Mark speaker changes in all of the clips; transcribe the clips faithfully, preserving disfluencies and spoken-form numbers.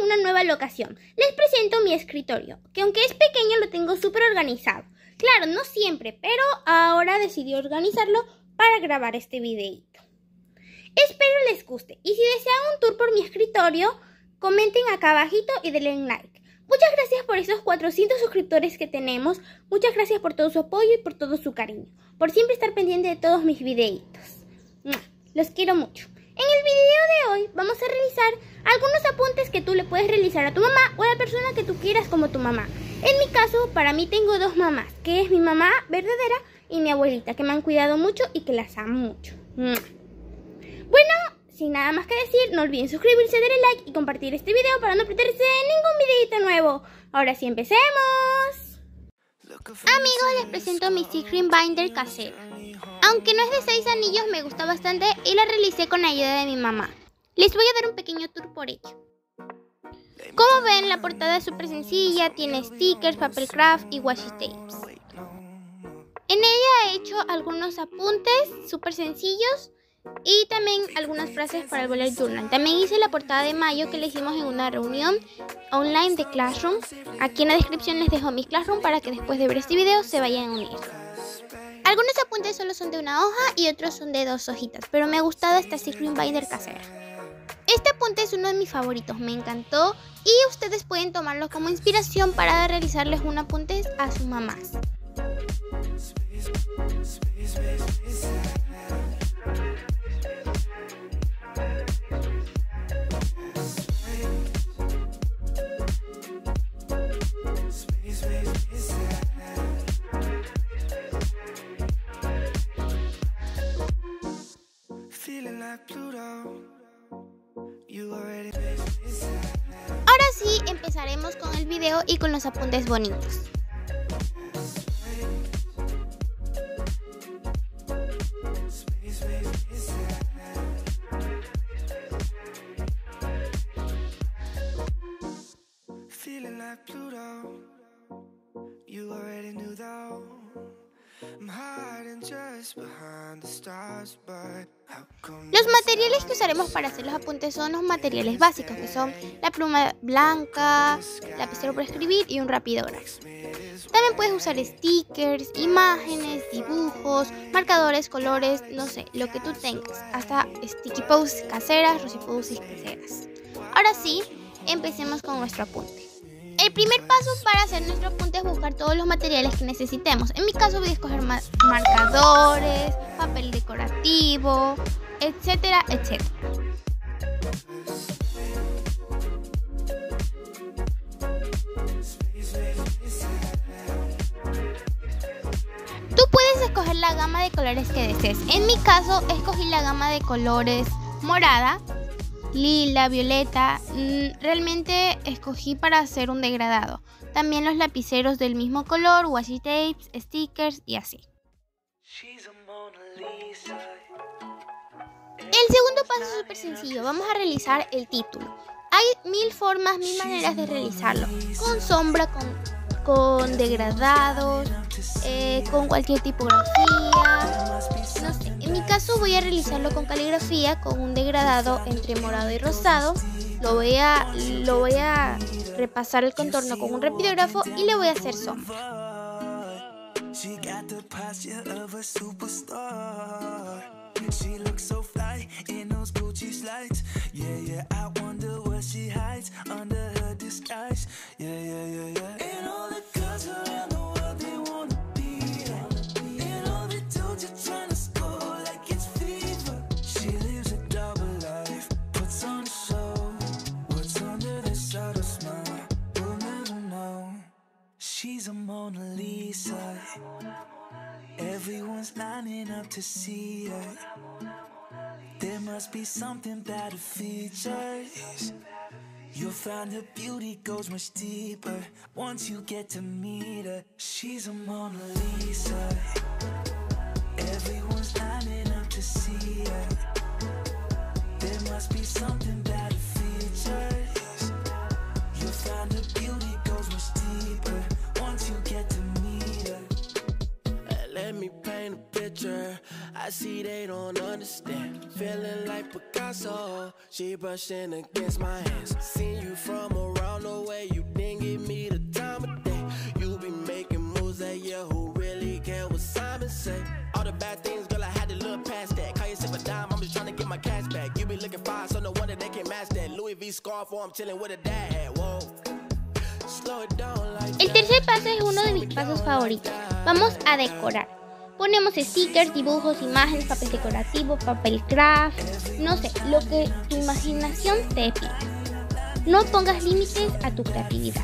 Speaker 1: una nueva locación. Les presento mi escritorio, que aunque es pequeño lo tengo súper organizado. Claro, no siempre, pero ahora decidí organizarlo para grabar este videito. Espero les guste y si desean un tour por mi escritorio, comenten acá abajito y denle un like. Muchas gracias por esos cuatrocientos suscriptores que tenemos. Muchas gracias por todo su apoyo y por todo su cariño. Por siempre estar pendiente de todos mis videitos. Los quiero mucho. En el video de hoy vamos a realizar algunos apuntes que tú le puedes realizar a tu mamá o a la persona que tú quieras como tu mamá. En mi caso, para mí tengo dos mamás, que es mi mamá verdadera y mi abuelita, que me han cuidado mucho y que las amo mucho. Bueno, sin nada más que decir, no olviden suscribirse, darle like y compartir este video para no perderse ningún videito nuevo. Ahora sí, empecemos. Amigos, les presento mi Secret Binder casera. Aunque no es de seis anillos, me gusta bastante y la realicé con ayuda de mi mamá. Les voy a dar un pequeño tour por ella. Como ven, la portada es súper sencilla, tiene stickers, papel craft y washi tapes. En ella he hecho algunos apuntes súper sencillos y también algunas frases para el bullet journal. También hice la portada de mayo que le hicimos en una reunión online de Classroom. Aquí en la descripción les dejo mi Classroom para que después de ver este video se vayan a unir. Algunos apuntes solo son de una hoja y otros son de dos hojitas, pero me ha gustado esta Secret Binder casera. Este apunte es uno de mis favoritos, me encantó y ustedes pueden tomarlo como inspiración para realizarles un apunte a sus mamás. Ahora sí, empezaremos con el video y con los apuntes bonitos. Los materiales que usaremos para hacer los apuntes son los materiales básicos, que son la pluma blanca, lapicero para escribir y un rapidógrafo. También puedes usar stickers, imágenes, dibujos, marcadores, colores, no sé, lo que tú tengas, hasta sticky posts caseras, rosy posts caseras. Ahora sí, empecemos con nuestro apunte. El primer paso para hacer nuestro apunte es buscar todos los materiales que necesitemos. En mi caso voy a escoger ma marcadores, papel decorativo, etcétera, etcétera. Tú puedes escoger la gama de colores que desees. En mi caso escogí la gama de colores morada, lila, violeta. Realmente escogí para hacer un degradado. También los lapiceros del mismo color, washi tapes, stickers y así. El segundo paso es súper sencillo. Vamos a realizar el título. Hay mil formas, mil maneras de realizarlo. Con sombra, con, con degradados, eh, con cualquier tipografía. No sé, en mi caso voy a realizarlo con caligrafía, con un degradado entre morado y rosado. Lo voy a, lo voy a repasar el contorno con un rapidógrafo y le voy a hacer sombra.
Speaker 2: She's a Mona Lisa. Everyone's lining up to see her. There must be something about her features. You'll find her beauty goes much deeper once you get to meet her. She's a Mona Lisa. Everyone's lining up to see her. There must be something about her features. You'll find her beauty goes much deeper once you get to meet her. Let me paint a picture. I see they don't understand. Feeling like Picasso, she brushing against my hands. Seen you from around the way, you didn't give me the time of day. You be making moves that yeah, who really care what Simon say? All the bad things, girl, I had to look past that. Call yourself a dime, I'm just trying to get my cash back. You be looking fine, so no wonder they can't match that. Louis V scarf, or I'm chilling with a dad hat. Whoa.
Speaker 1: El tercer paso es uno de mis pasos favoritos. Vamos a decorar. Ponemos stickers, dibujos, imágenes, papel decorativo, papel craft, no sé, lo que tu imaginación te pida. No pongas límites a tu creatividad.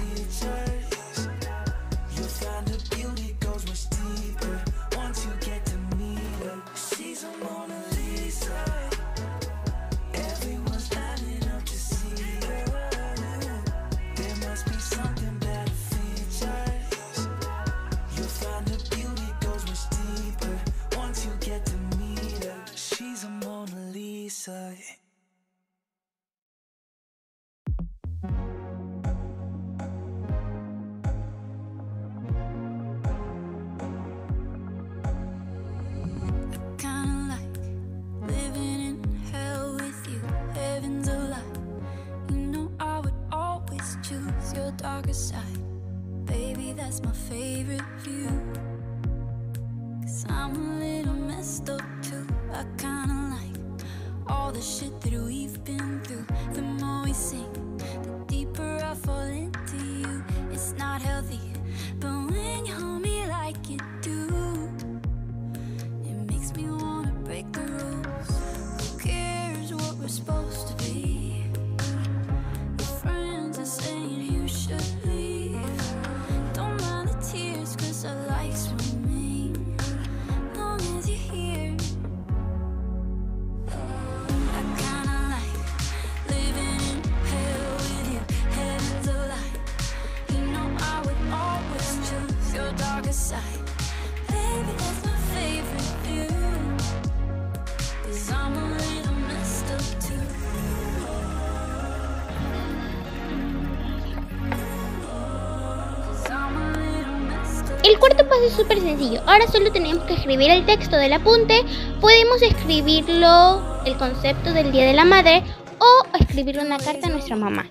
Speaker 3: Darker side, baby, that's my favorite view. Cause I'm a little messed up too. I kinda like all the shit that we've been through. The more we sing, the deeper I fall into you. It's not healthy, but when you hold me like you do, it makes me wanna break the rules. Who cares what we're supposed to be? Your friends are saying you should leave. Don't mind the tears, cause I like swimming. Long as you're here, I kinda like living in hell with you. Heaven's a lie. You know I would always choose your darker side. Baby, that's my favorite view. Cause I'm a little messed up too.
Speaker 1: El cuarto paso es súper sencillo. Ahora solo tenemos que escribir el texto del apunte. Podemos escribirlo, el concepto del Día de la Madre, o escribir una carta a nuestra mamá.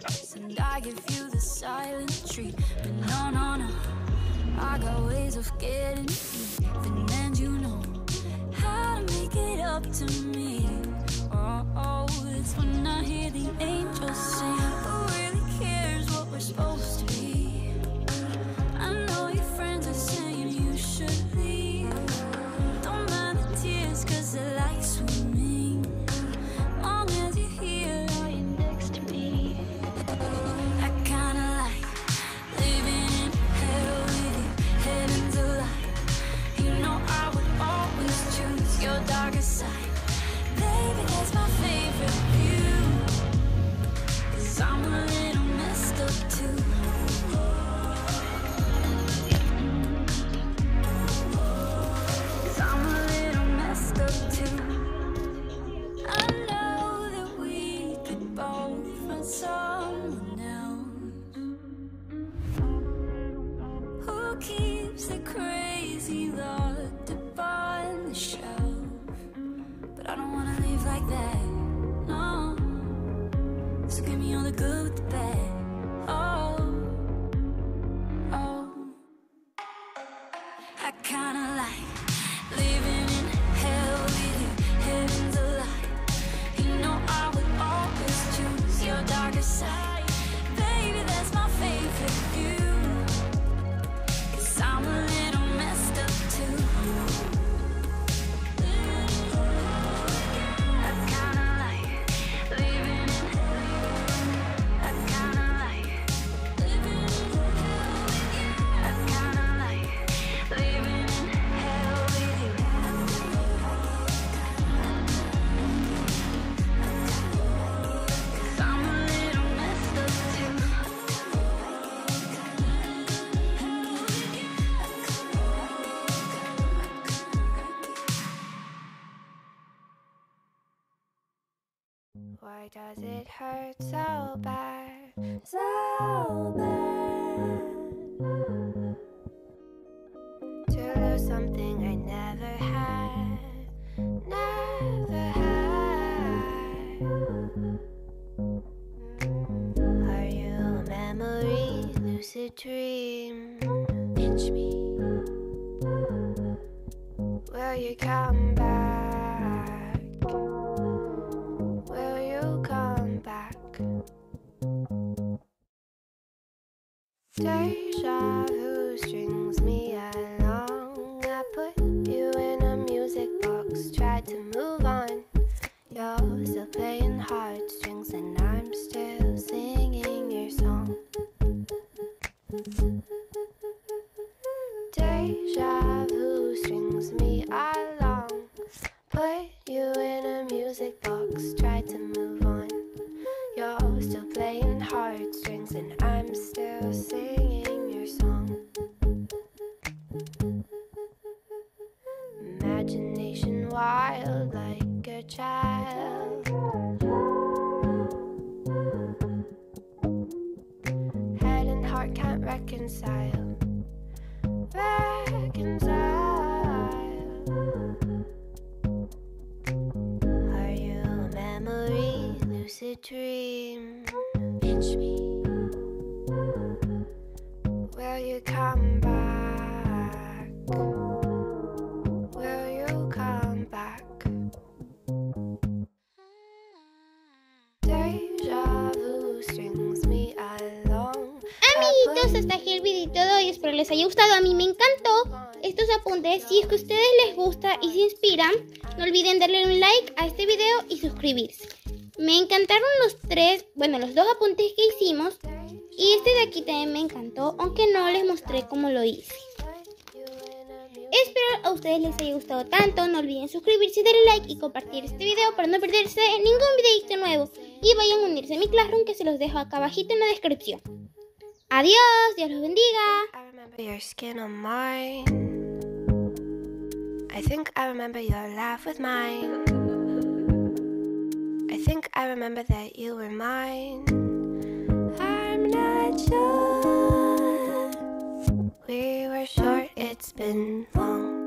Speaker 3: Why does it hurt so bad, so bad, to lose something I never had?
Speaker 4: lucid dream. Pinch me. Will you come back? Will you come back? Deja vu strings me along. I put you in a music box, tried to move on. You're still playing heartstrings and I'm still singing your song. Deja vu strings me along. Put you in a music box, tried to move on. You're still playing heartstrings and I'm still singing your song. Imagination wild like a child. Head and heart can't reconcile. Reconcile. Are you a memory, lucid dream? Pinch me. Will you come back? Will you come back? Deja vu strings me along.
Speaker 1: Amiguitos, hasta aquí el videito de hoy. Espero les haya gustado. A mí me encantó estos apuntes. Si es que a ustedes les gusta y se inspiran, no olviden darle un like a este video y suscribirse. Me encantaron los tres, bueno, los dos apuntes que hicimos. Y este de aquí también me encantó, aunque no les mostré cómo lo hice. Espero a ustedes les haya gustado tanto. No olviden suscribirse, darle like y compartir este video para no perderse ningún videito nuevo. Y vayan a unirse a mi Classroom, que se los dejo acá abajito en la descripción. Adiós, Dios los bendiga.
Speaker 4: I remember your skin on mine. I think I remember your laugh with mine. I think I remember that you were mine. I'm not sure. We were short, it's been long.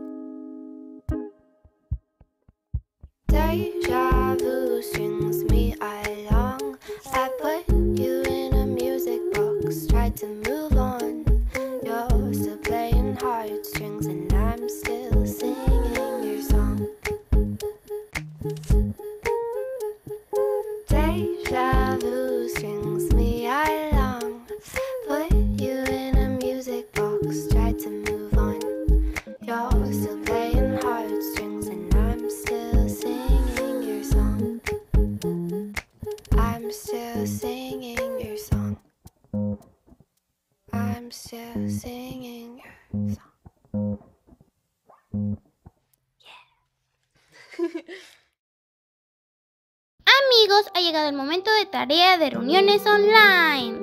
Speaker 4: Deja vu strings me along. I put you in a music box, tried to move on. You're still playing heartstrings and I'm still singing your song. Deja vu strings me along. Put you in a music box, tried to move on. You're still playing heartstrings and I'm still singing your song. I'm still singing your song. I'm still singing your song.
Speaker 1: Amigos, ha llegado el momento de tarea de reuniones online.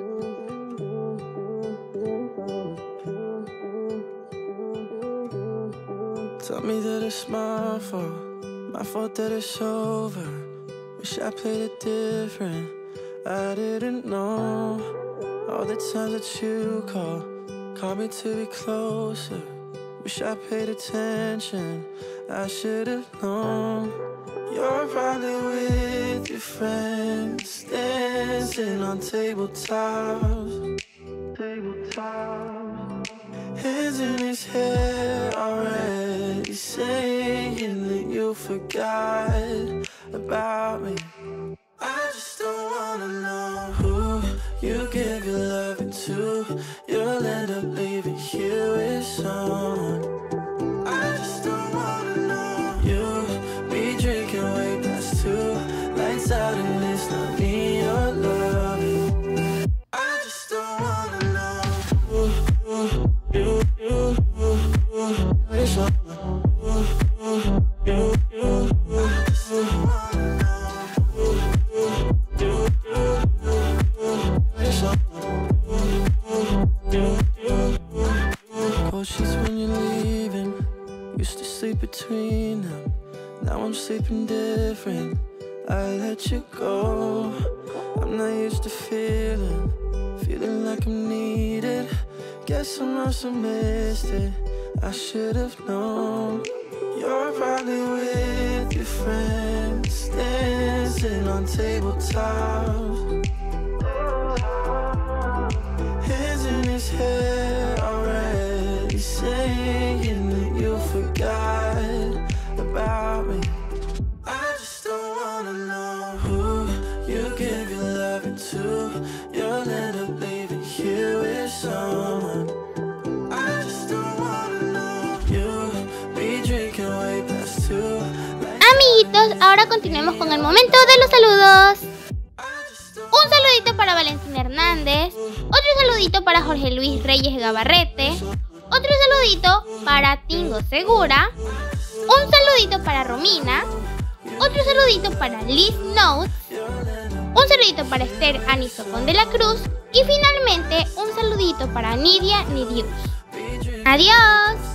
Speaker 2: Tell me that it's my fault, my fault that it's over. Wish I played it different, I didn't know. All the times that you called, called me to be closer. Wish I paid attention, I should have known. You're probably with your friends, dancing on tabletops. Tabletops. Hands in his hair already, saying that you forgot about me. I just don't wanna know who you give your loving to. You'll end up leaving here with someone. I just don't wanna know you be drinking way past two, lights out and it's not me you're loving. I just don't wanna know who, who, you, you, who, who, it's all. Who, who, you, you, who, I just don't wanna know who, who, you, you, who, who, it's all. Who, who, you, you, who, who. Cold sheets when you're leaving, used to sleep between them. Now I'm sleeping different, I let you go. I'm not used to feeling, feeling like I'm needed. Guess I must have missed it, I should have known. You're probably with your friends, dancing on tabletops. Hands in his here already, saying that you forgot about me. I just don't wanna know who you give your loving to. You'll end up leaving here with someone. I just don't wanna know you be drinking way past two.
Speaker 1: Amiguitos, ahora continuemos con el momento de los saludos. Un saludito para Valentina Hernández, otro saludito para Jorge Luis Reyes Gabarrete, otro saludito para Tingo Segura, un saludito para Romina, otro saludito para Liz Notes, un saludito para Esther Anisocón de la Cruz y finalmente un saludito para Nidia Nidius. ¡Adiós!